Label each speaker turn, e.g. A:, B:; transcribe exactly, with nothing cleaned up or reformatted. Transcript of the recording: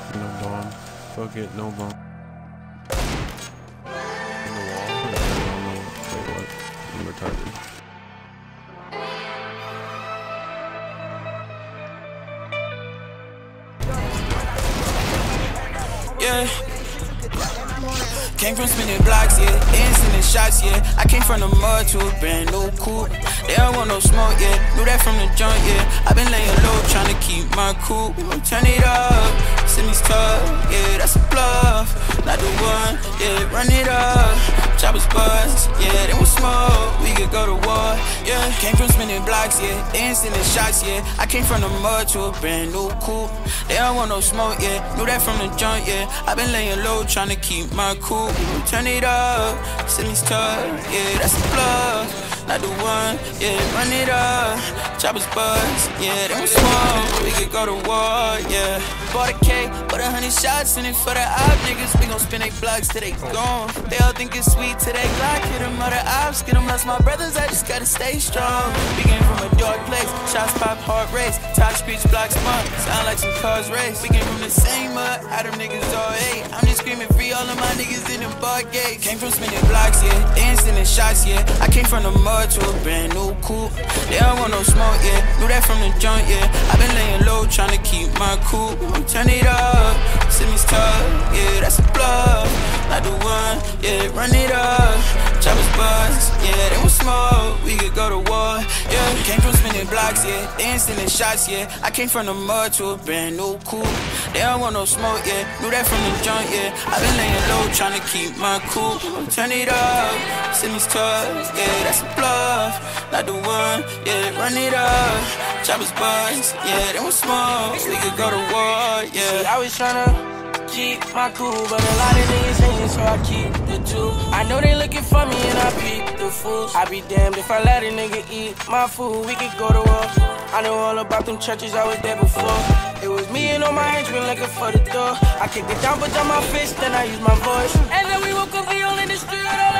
A: No bomb. Fuck it, no bomb. In the wall? I don't know. Wait, what? I'm retarded.
B: Yeah. Came from spinning blocks, yeah, dancing in shots, yeah. I came from the mud to a brand new coupe. They don't want no smoke, yeah. Knew that from the jump, yeah. I been laying low, trying to keep my cool. Turn it up, Simi's tough, yeah, that's a bluff. Not the one, yeah, run it up. Choppers buzz, yeah, then we smoke. We could go to war, yeah. Came from spinning blocks, yeah, dancing in shots, yeah. I came from the mud to a brand new coupe. They don't want no smoke, yeah. Knew that from the jump, yeah. I been laying low, trying to keep my cool. Turn it up, Simi's tough, yeah, that's a bluff. Not the one, yeah, run it up. Choppers buzz, yeah, then we smoke. We could go to war, yeah. Bought a cake, put a hundred shots in it for the op niggas. We gon' spin they blocks till they gone. They all think it's sweet till they Glock. Hit them other ops, get them lost my brothers. I just gotta stay strong. We came from a dark place, shots pop, heart race. Top speech blocks smart, sound like some cars race. We came from the same mud, how them niggas all hate. I'm just screaming free all of my niggas in them bar gates. Came from spinning blocks, yeah, dancing in shots, yeah. I came from the mud to a brand new coupe. They don't want no smoke, yeah. Knew that from the joint, yeah. I been laying low, trying to keep my cool. Turn it up, Simi's tough, yeah, that's a bluff. Not the one, yeah, run it up. Choppers buzz, yeah, then we smoke. We could go to war, yeah. Came from spinning blocks, yeah, dancing in shots, yeah. I came from the mud to a brand new coupe. They don't want no smoke, yeah. Knew that from the joint, yeah. I been laying low, trying to keep my cool. Turn it up, Simi's tough, yeah, that's a bluff. Not the one, yeah, run it up. Choppers buzz, yeah, then we smoke. We could go to war, yeah.
C: See, I was tryna keep my cool, but a lot of niggas hating, so I keep the two. I know they looking for me and I peep the fools. I be damned if I let a nigga eat my food. We could go to war. I know all about them churches, I was there before. It was me and all my henchmen looking for the door. I kicked it down, put down my fist, then I used my voice. And then we woke up, we all in the street.